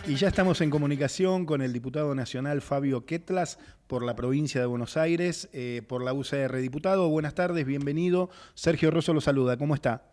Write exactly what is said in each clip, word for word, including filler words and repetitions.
Y ya estamos en comunicación con el diputado nacional Fabio Quetlas por la provincia de Buenos Aires, eh, por la U C R. Diputado, buenas tardes, bienvenido. Sergio Rosso lo saluda, ¿cómo está?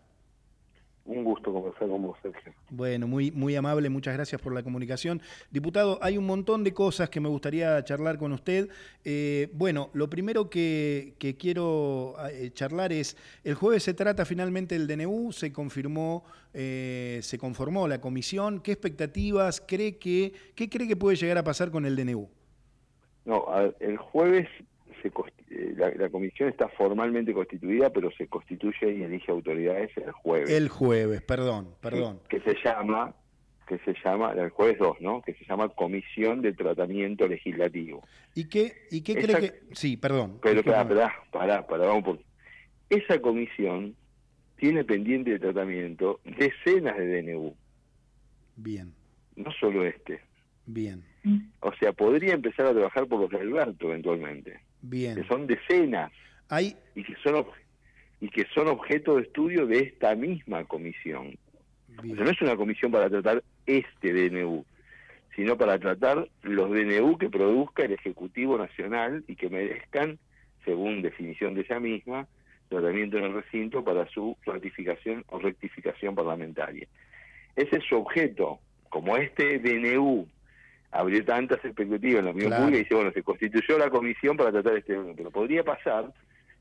Un gusto conversar con vos, Sergio. Bueno, muy, muy amable, muchas gracias por la comunicación. Diputado, hay un montón de cosas que me gustaría charlar con usted. Eh, bueno, lo primero que, que quiero eh, charlar es, el jueves se trata finalmente el D N U, se confirmó, eh, se conformó la comisión. ¿Qué expectativas cree que, qué cree que puede llegar a pasar con el D N U? No, a ver, el jueves se la, la comisión está formalmente constituida, pero se constituye y elige autoridades el jueves. El jueves, perdón, perdón. Que, que se llama, que se llama, el jueves dos, ¿no? Que se llama Comisión de Tratamiento Legislativo. ¿Y qué, y qué esa, cree que...? Sí, perdón. Pero pará, pará, pará, pará, vamos por... Esa comisión tiene pendiente de tratamiento decenas de D N U. Bien. No solo este. Bien. O sea, podría empezar a trabajar por los de Alberto eventualmente. Bien. Que son decenas. Hay... Y que son, y que son objeto de estudio de esta misma comisión. Bien. O sea, no es una comisión para tratar este D N U, sino para tratar los D N U que produzca el Ejecutivo Nacional y que merezcan, según definición de ella misma, tratamiento en el recinto para su ratificación o rectificación parlamentaria. Ese es su objeto. Como este D N U abrió tantas expectativas en la opinión Claro. pública y dice, bueno, se constituyó la comisión para tratar este D N U, pero podría pasar,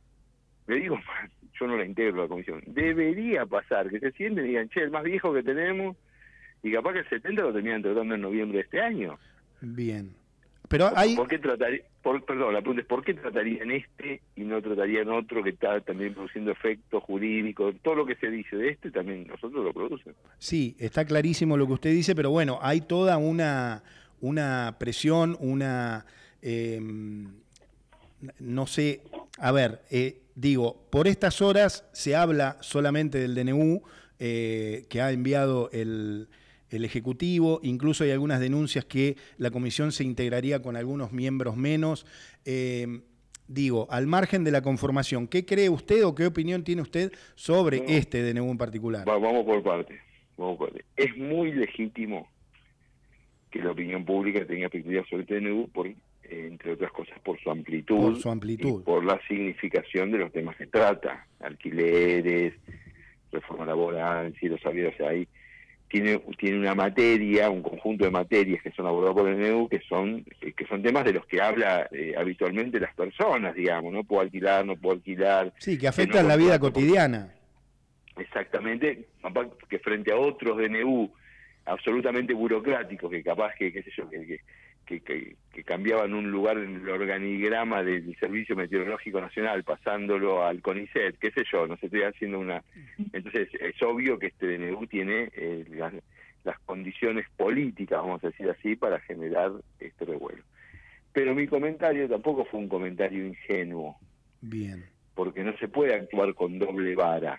le digo, yo no la integro la comisión, debería pasar, que se sienten y digan, che, el más viejo que tenemos, y capaz que el setenta lo terminan tratando en noviembre de este año. Bien. Pero ¿Por, hay... ¿por qué trataría, por, perdón, la pregunta es, ¿por qué tratarían este y no tratarían otro que está también produciendo efectos jurídicos? Todo lo que se dice de este también nosotros lo producen. Sí, está clarísimo lo que usted dice, pero bueno, hay toda una, una presión, una... Eh, no sé, a ver, eh, digo, por estas horas se habla solamente del D N U eh, que ha enviado el... el Ejecutivo, incluso hay algunas denuncias que la comisión se integraría con algunos miembros menos. Eh, digo, al margen de la conformación, ¿qué cree usted o qué opinión tiene usted sobre no, este D N U en particular? Va, vamos por partes. Vamos por parte. Es muy legítimo que la opinión pública tenga expectativas sobre este D N U, por, eh, entre otras cosas, por su amplitud, por su amplitud, y por la significación de los temas que trata, alquileres, reforma laboral, si lo sabía, o sea, ahí tiene tiene una materia, un conjunto de materias que son abordadas por el D N U, que son que son temas de los que habla eh, habitualmente las personas, digamos, no puedo alquilar, no puedo alquilar. Sí, que afectan no la vida cotidiana. Exactamente, que frente a otros D N U absolutamente burocráticos, que capaz que, qué sé yo, que, que, que, que cambiaban un lugar en el organigrama del Servicio Meteorológico Nacional, pasándolo al CONICET, qué sé yo, no se estoy haciendo una... Entonces es obvio que este D N U tiene eh, las, las condiciones políticas, vamos a decir así, para generar este revuelo. Pero mi comentario tampoco fue un comentario ingenuo. Bien. Porque no se puede actuar con doble vara.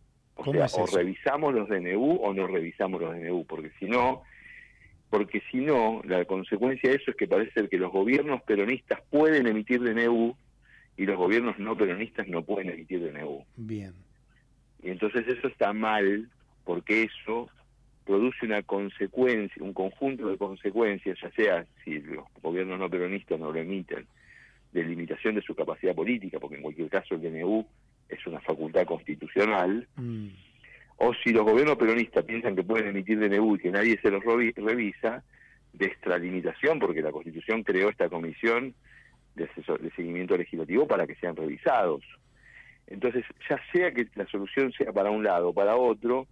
O sea, o revisamos los D N U o no revisamos los D N U, porque si no, porque si no, la consecuencia de eso es que parece ser que los gobiernos peronistas pueden emitir D N U y los gobiernos no peronistas no pueden emitir D N U. Bien. Y entonces eso está mal, porque eso produce una consecuencia, un conjunto de consecuencias, ya sea si los gobiernos no peronistas no lo emiten, de limitación de su capacidad política, porque en cualquier caso el D N U es una facultad constitucional, mm. o si los gobiernos peronistas piensan que pueden emitir D N U y que nadie se los revisa, de extralimitación, porque la Constitución creó esta comisión de, asesor, de seguimiento legislativo para que sean revisados. Entonces, ya sea que la solución sea para un lado o para otro,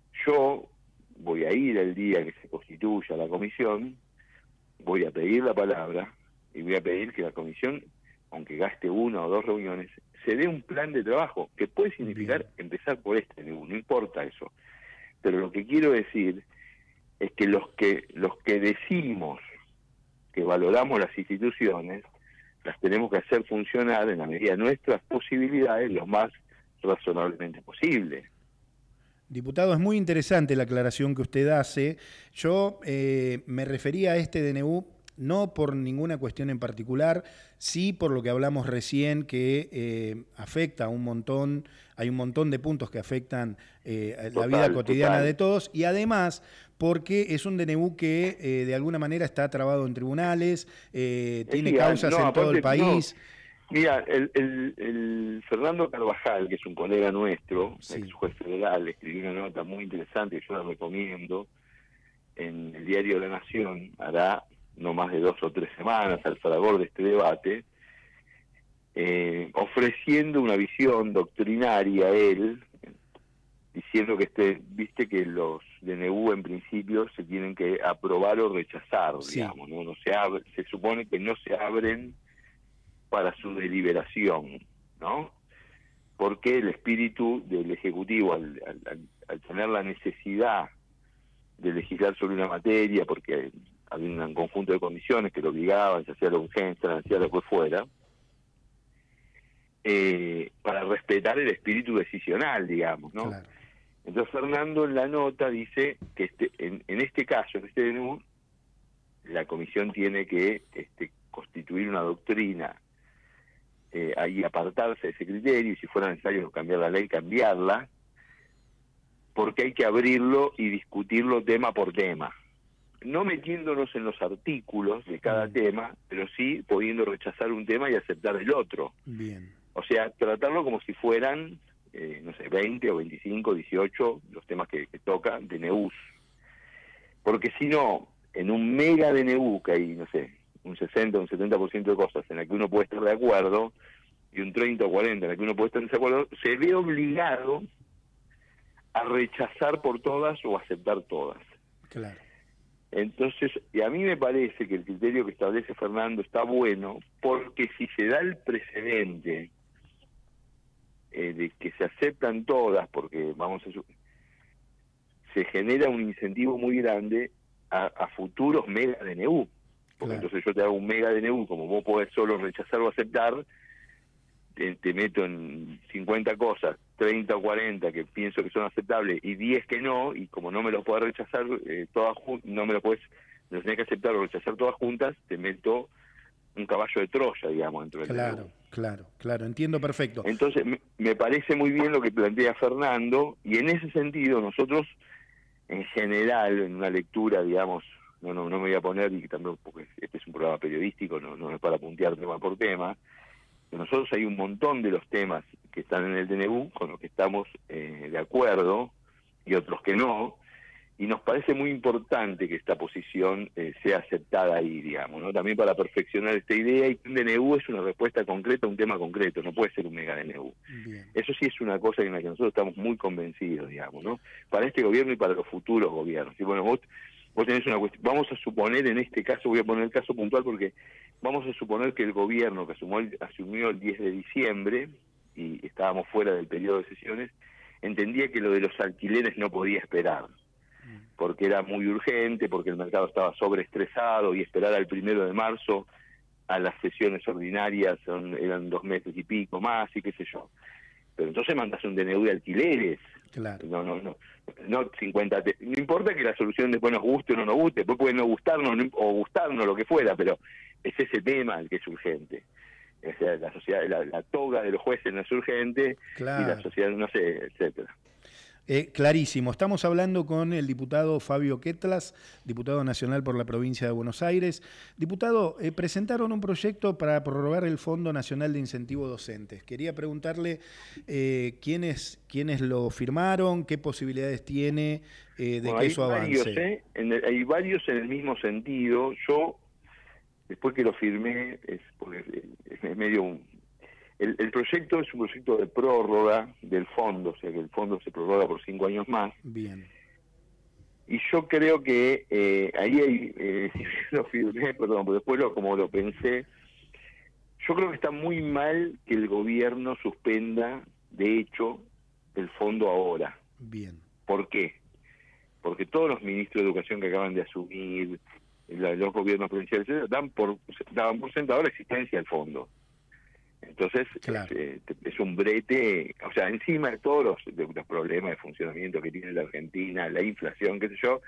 yo voy a ir el día que se constituya la comisión, voy a pedir la palabra y voy a pedir que la comisión, aunque gaste una o dos reuniones, se dé un plan de trabajo, que puede significar Bien. empezar por este, no importa eso. Pero lo que quiero decir es que los que los que decimos que valoramos las instituciones, las tenemos que hacer funcionar en la medida de nuestras posibilidades lo más razonablemente posible. Diputado, es muy interesante la aclaración que usted hace. Yo eh, me refería a este D N U no por ninguna cuestión en particular, sí por lo que hablamos recién, que eh, afecta a un montón, hay un montón de puntos que afectan eh, la Total, vida cotidiana total. de todos, y además porque es un D N U que eh, de alguna manera está trabado en tribunales, eh, tiene Sí, ah, causas no, en todo el aparte, no. país. Mira, el, el, el Fernando Carvajal, que es un colega nuestro, Sí. ex juez federal, escribió una nota muy interesante que yo la recomiendo en el diario La Nación, hará no más de dos o tres semanas al fragor de este debate, eh, ofreciendo una visión doctrinaria él, diciendo que este, viste que los D N U en principio se tienen que aprobar o rechazar, Sí. digamos, ¿no? No se abre, se supone que no se abren para su deliberación, ¿no? Porque el espíritu del Ejecutivo, al, al, al tener la necesidad de legislar sobre una materia, porque había un conjunto de condiciones que lo obligaban, se hacía la urgencia, se hacía lo que fuera, eh, para respetar el espíritu decisional, digamos, ¿no? Claro. Entonces Fernando en la nota dice que este, en, en este caso, en este D N U, la comisión tiene que este, constituir una doctrina eh, y apartarse de ese criterio, y si fuera necesario cambiar la ley, cambiarla, porque hay que abrirlo y discutirlo tema por tema. No metiéndonos en los artículos de cada Mm. tema, pero sí pudiendo rechazar un tema y aceptar el otro. Bien. O sea, tratarlo como si fueran, eh, no sé, veinte o veinticinco, dieciocho, los temas que, que toca, D N Us. Porque si no, en un mega D N U, que hay, no sé, un sesenta o un setenta por ciento de cosas en las que uno puede estar de acuerdo, y un treinta o cuarenta en las que uno puede estar en desacuerdo, se ve obligado a rechazar por todas o aceptar todas. Claro. Entonces, y a mí me parece que el criterio que establece Fernando está bueno, porque si se da el precedente eh, de que se aceptan todas, porque vamos a su- se genera un incentivo muy grande a, a futuros mega D N U. Porque Claro. entonces yo te hago un mega D N U, como vos podés solo rechazar o aceptar, te, te meto en cincuenta cosas, treinta o cuarenta que pienso que son aceptables y diez que no, y como no me los podés rechazar eh, todas juntas, no me los podés, me los tenés que aceptar o rechazar todas juntas, te meto un caballo de Troya, digamos, dentro del Claro, D N U. claro, claro, entiendo perfecto. Entonces, me, me parece muy bien lo que plantea Fernando, y en ese sentido nosotros, en general, en una lectura, digamos, no no no me voy a poner, y también porque este es un programa periodístico, no, no es para puntear tema por tema, nosotros hay un montón de los temas que están en el D N U con los que estamos eh, de acuerdo y otros que no, y nos parece muy importante que esta posición eh, sea aceptada ahí, digamos, ¿no? También para perfeccionar esta idea, y que un D N U es una respuesta concreta a un tema concreto, no puede ser un mega D N U. Bien. Eso sí es una cosa en la que nosotros estamos muy convencidos, digamos, ¿no? Para este gobierno y para los futuros gobiernos. Y bueno, vos, vos tenés una cuestión, vamos a suponer en este caso, voy a poner el caso puntual porque vamos a suponer que el gobierno que asumió el, asumió el diez de diciembre, y estábamos fuera del periodo de sesiones, entendía que lo de los alquileres no podía esperar, porque era muy urgente, porque el mercado estaba sobreestresado, y esperar al primero de marzo a las sesiones ordinarias son, eran dos meses y pico más, y qué sé yo. Pero entonces mandas un D N U de alquileres. Claro. No, no, no. No cincuenta. Te, no importa que la solución después nos guste o no nos guste, después puede no gustarnos no, o gustarnos, lo que fuera, pero es ese tema el que es urgente. O sea, la sociedad, la, la toga de los jueces no es urgente, Claro. y la sociedad, no sé, etcétera. Eh, clarísimo. Estamos hablando con el diputado Fabio Quetlas, diputado nacional por la provincia de Buenos Aires. Diputado, eh, presentaron un proyecto para prorrogar el Fondo Nacional de Incentivo Docentes. Quería preguntarle eh, quiénes, quiénes lo firmaron, qué posibilidades tiene eh, de Bueno, que hay eso varios, avance. ¿eh? En el, hay varios en el mismo sentido. Yo, después que lo firmé, es, porque es, es medio un... El, el proyecto es un proyecto de prórroga del fondo, o sea que el fondo se prorroga por cinco años más. Bien. Y yo creo que eh, ahí hay, eh, lo firmé, perdón, pero después lo, como lo pensé, yo creo que está muy mal que el gobierno suspenda, de hecho, el fondo ahora. Bien. ¿Por qué? Porque todos los ministros de Educación que acaban de asumir, la, los gobiernos provinciales, dan por, daban por sentado la existencia del fondo. Entonces, Claro. es, es un brete, o sea, encima de todos los, de los problemas de funcionamiento que tiene la Argentina, la inflación, qué sé yo,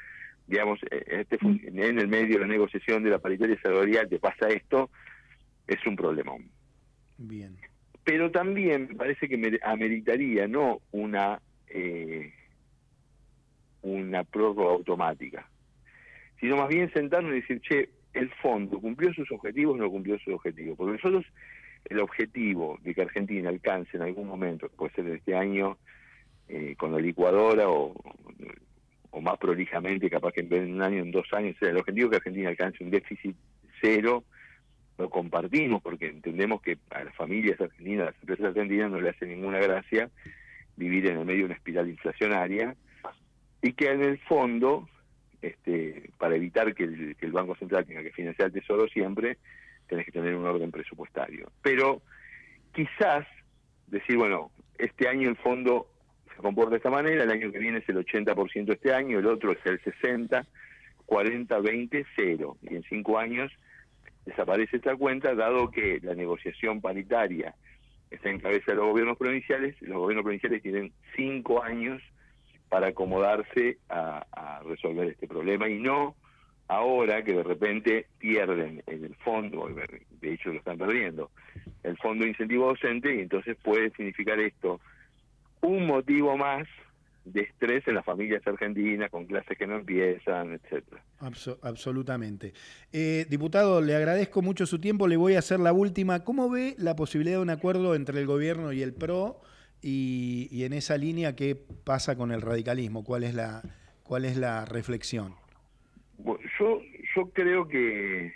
digamos, este, en el medio de la negociación de la paritaria salarial te pasa esto, es un problemón. Bien. Pero también me parece que me ameritaría no una eh, una prórroga automática, sino más bien sentarnos y decir, che, el fondo cumplió sus objetivos o no cumplió sus objetivos, porque nosotros el objetivo de que Argentina alcance en algún momento, puede ser este año eh, con la licuadora o, o más prolijamente, capaz que en vez de un año, en dos años, sea el objetivo que Argentina alcance un déficit cero, lo compartimos porque entendemos que a las familias argentinas, a las empresas argentinas no le hace ninguna gracia vivir en el medio de una espiral inflacionaria, y que en el fondo, este, para evitar que el, que el Banco Central tenga que financiar el Tesoro siempre, tenés que tener un orden presupuestario. Pero quizás decir, bueno, este año el fondo se comporta de esta manera, el año que viene es el ochenta por ciento este año, el otro es el sesenta, cuarenta, veinte, cero. Y en cinco años desaparece esta cuenta, dado que la negociación paritaria está en cabeza de los gobiernos provinciales. Los gobiernos provinciales tienen cinco años para acomodarse a, a resolver este problema, y no ahora que de repente pierden en el fondo, de hecho lo están perdiendo, el fondo de incentivo docente, y entonces puede significar esto un motivo más de estrés en las familias argentinas, con clases que no empiezan, etcétera. Abso- absolutamente. Eh, diputado, le agradezco mucho su tiempo, le voy a hacer la última. ¿Cómo ve la posibilidad de un acuerdo entre el gobierno y el P R O? Y, y en esa línea, ¿qué pasa con el radicalismo? ¿Cuál es la, cuál es la reflexión? Bueno, yo, yo creo que,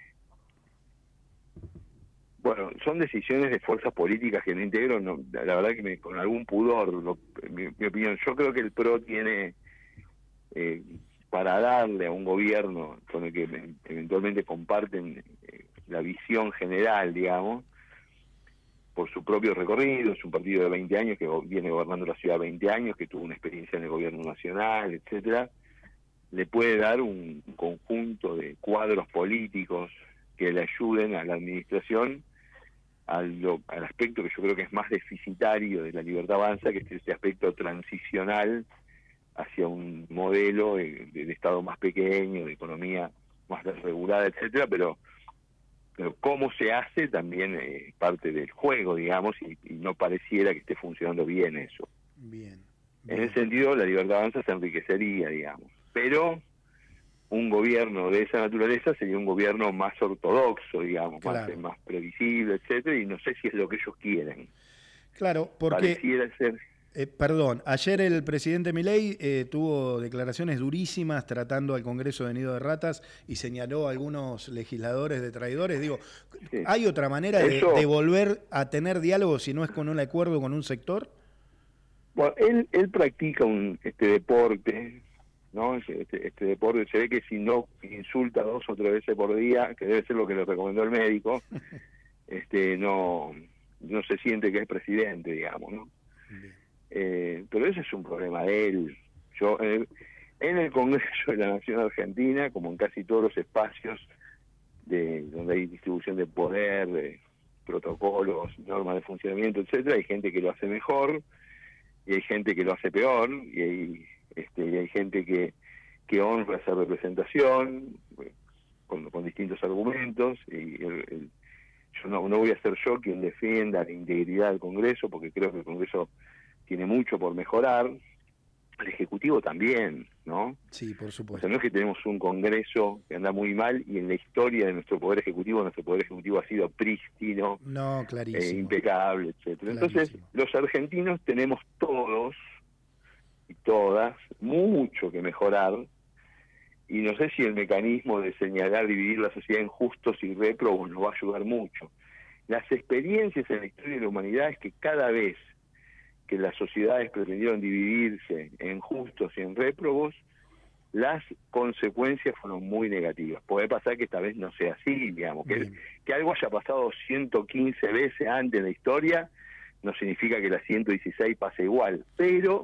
bueno, son decisiones de fuerzas políticas que no integro, no, la verdad que me, con algún pudor, lo, mi, mi opinión. Yo creo que el P R O tiene, eh, para darle a un gobierno con el que eventualmente comparten eh, la visión general, digamos, por su propio recorrido, es un partido de veinte años que viene gobernando la ciudad veinte años, que tuvo una experiencia en el gobierno nacional, etcétera, le puede dar un conjunto de cuadros políticos que le ayuden a la administración al, lo, al aspecto que yo creo que es más deficitario de la Libertad Avanza, que es este aspecto transicional hacia un modelo de, de, de Estado más pequeño, de economía más desregulada, etcétera, pero pero cómo se hace también es eh, parte del juego, digamos, y, y no pareciera que esté funcionando bien eso. Bien, bien. En ese sentido, la Libertad Avanza se enriquecería, digamos. Pero un gobierno de esa naturaleza sería un gobierno más ortodoxo, digamos, Claro. más, más previsible, etcétera, y no sé si es lo que ellos quieren. Claro, porque... Pareciera ser... Eh, perdón, ayer el presidente Milei eh, tuvo declaraciones durísimas tratando al Congreso de Nido de Ratas y señaló a algunos legisladores de traidores. Digo, Sí. ¿hay otra manera de, Eso, de volver a tener diálogo si no es con un acuerdo con un sector? Bueno, él, él practica un este deporte, ¿no? Este, este deporte, se ve que si no insulta dos o tres veces por día, que debe ser lo que le recomendó el médico, este no, no se siente que es presidente, digamos, ¿no? Bien. Eh, pero ese es un problema de él. Yo en el, en el Congreso de la Nación Argentina, como en casi todos los espacios de donde hay distribución de poder, de protocolos, normas de funcionamiento, etcétera, hay gente que lo hace mejor y hay gente que lo hace peor, y hay este y hay gente que que honra esa representación con, con distintos argumentos, y el, el, yo no, no voy a ser yo quien defienda la integridad del Congreso, porque creo que el Congreso tiene mucho por mejorar, el Ejecutivo también, ¿no? Sí, por O supuesto. sea, no es que tenemos un Congreso que anda muy mal, y en la historia de nuestro Poder Ejecutivo, nuestro Poder Ejecutivo ha sido prístino, No, clarísimo. eh, impecable, etcétera. Entonces, los argentinos tenemos todos y todas mucho que mejorar, y no sé si el mecanismo de señalar, dividir la sociedad en justos y réprobos nos va a ayudar mucho. Las experiencias en la historia de la humanidad es que cada vez que las sociedades pretendieron dividirse en justos y en réprobos, las consecuencias fueron muy negativas. Puede pasar que esta vez no sea así, digamos, que, que algo haya pasado ciento quince veces antes en la historia no significa que la ciento dieciséis pase igual, pero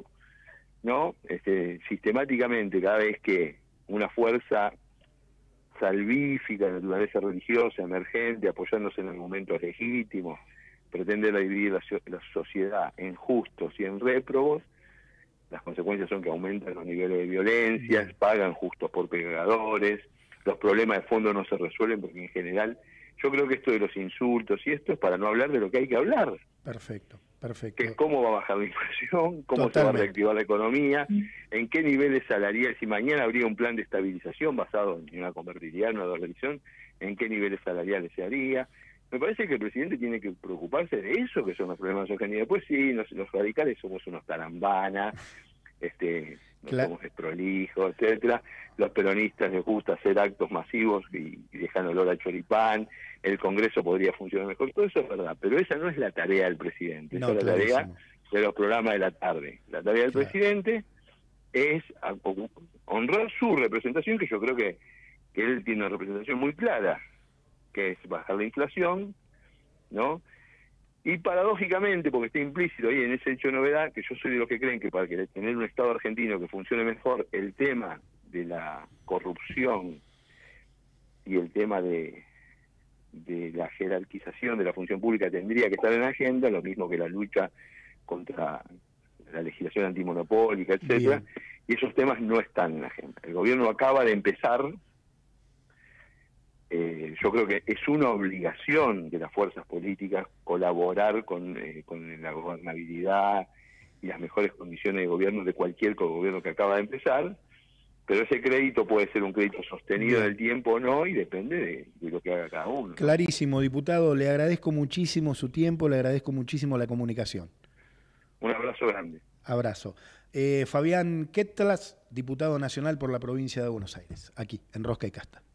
no este, sistemáticamente cada vez que una fuerza salvífica de naturaleza religiosa emergente, apoyándose en argumentos legítimos, pretende dividir la, la sociedad en justos y en réprobos, las consecuencias son que aumentan los niveles de violencia, pagan justos por pecadores, los problemas de fondo no se resuelven porque en general, yo creo que esto de los insultos y esto es para no hablar de lo que hay que hablar. Perfecto, perfecto. Que es cómo va a bajar la inflación, cómo Totalmente. se va a reactivar la economía, en qué niveles salariales, si mañana habría un plan de estabilización basado en una convertibilidad, en una dolarización, en qué niveles salariales se haría. Me parece que el presidente tiene que preocuparse de eso, que son los problemas de y después sí, los, los radicales somos unos tarambanas, este, no Claro. somos desprolijos, etcétera. Los peronistas les gusta hacer actos masivos y, y dejan olor a choripán, el Congreso podría funcionar mejor, todo eso es verdad, pero esa no es la tarea del presidente, No, esa es la tarea clarísimo. de los programas de la tarde. La tarea del Claro. presidente es a- honrar su representación, que yo creo que, que él tiene una representación muy clara, que es bajar la inflación, ¿no? Y paradójicamente, porque está implícito ahí en ese hecho de novedad, que yo soy de los que creen que para que tener un Estado argentino que funcione mejor, el tema de la corrupción y el tema de, de la jerarquización de la función pública tendría que estar en la agenda, lo mismo que la lucha contra la legislación antimonopólica, etcétera, Bien. y esos temas no están en la agenda. El gobierno acaba de empezar. Eh, yo creo que es una obligación de las fuerzas políticas colaborar con, eh, con la gobernabilidad y las mejores condiciones de gobierno de cualquier gobierno que acaba de empezar, pero ese crédito puede ser un crédito sostenido Bien. en el tiempo o no, y depende de, de lo que haga cada uno. Clarísimo, diputado. Le agradezco muchísimo su tiempo, le agradezco muchísimo la comunicación. Un abrazo grande. Abrazo. Eh, Fabián Quetlas, diputado nacional por la provincia de Buenos Aires, aquí, en Rosca y Casta.